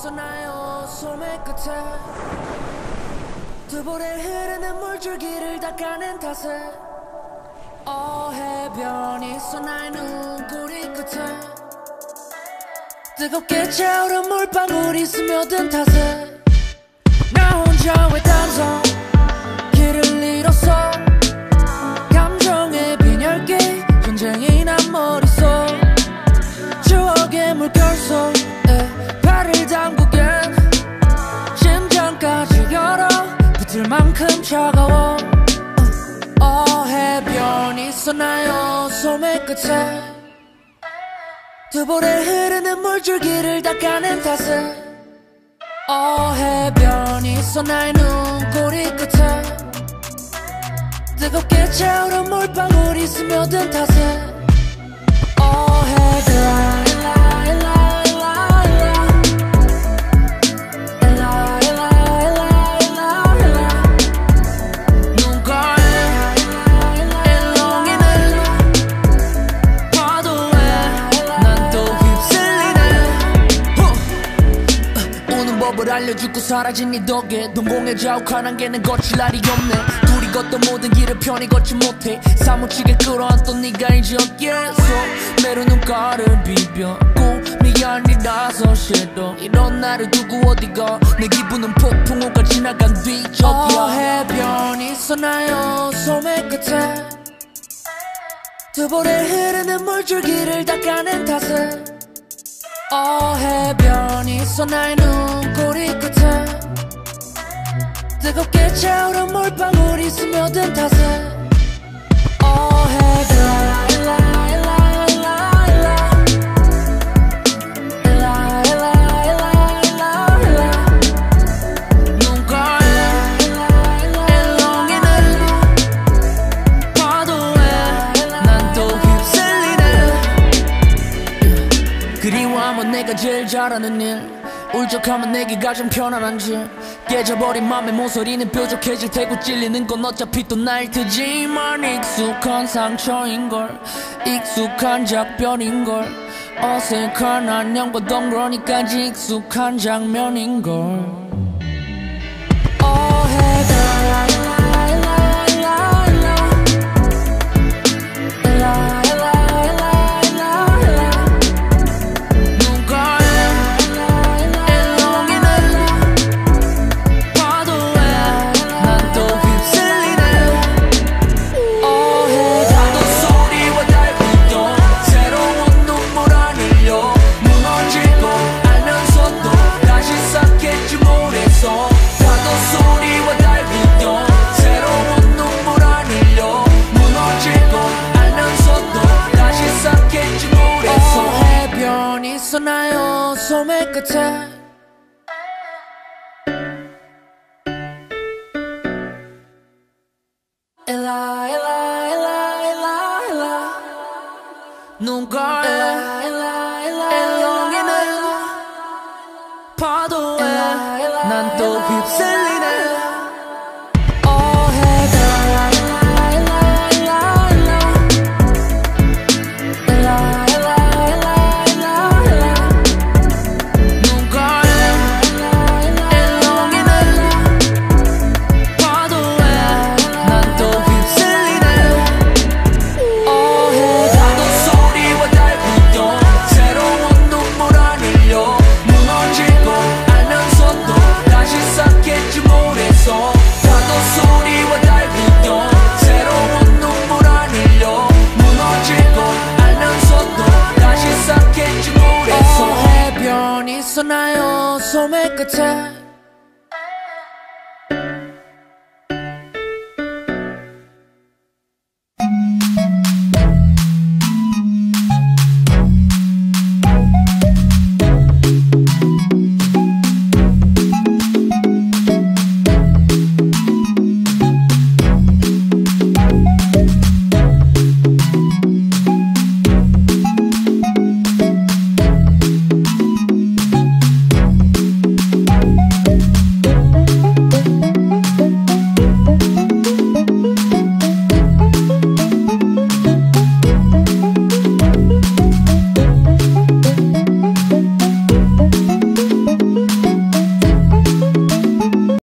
있었나요 소매 끝에 두 볼에 흐르는 물줄기를 닦아낸 탓에 해변이 있었나요 눈꼬리 끝에 뜨겁게 차오른 물방울이 스며든 탓에 나 혼자 외딴섬 길을 잃었어 감정의 빈혈기 전쟁이 난 머릿속 추억의 물결 속에 발을 담그겐 심장까지 열어 붙을 만큼 차가워 해변이 있었나요 소매 끝에 두 볼에 흐르는 물줄기를 닦아낸 탓에 해변이 있었나요 눈꼬리 끝에 뜨겁게 차오른 물방울이 스며든 탓에 해변 알려주고 사라진 네 덕에 동공에 자욱한 안개는 거칠 날이 없네 둘이 걷던 모든 길을 편히 걷지 못해 사무치게 끌어안던 네가 이제 어깨에서 매로 눈가를 비벼고 미안이라서 싫어 이런 나를 두고 어디가 내 기분은 폭풍우가 지나간 뒤적이야 해변이 있었나요 소매 끝에 두 볼에 흐르는 물줄기를 닦아낸 탓에 해변이 있었나요 눈꼬리 끝에 뜨겁게 차오른 물방울이 스며든 탓에 해변 그리워하면 내가 제일 잘하는 일 울적하면 내게 가장 편안한 질 깨져버린 맘의 모서리는 뾰족해질 테고 찔리는 건 어차피 또 날 테지만 익숙한 상처인걸 익숙한 작별인걸 어색한 안녕과 덩그러니까지 익숙한 장면인걸 있었나요 소매 끝에 일라 일라 일라 일라 일라 눈가에 일렁이는 파도에 난 또 휩쓸리네 있었나요 소매 끝에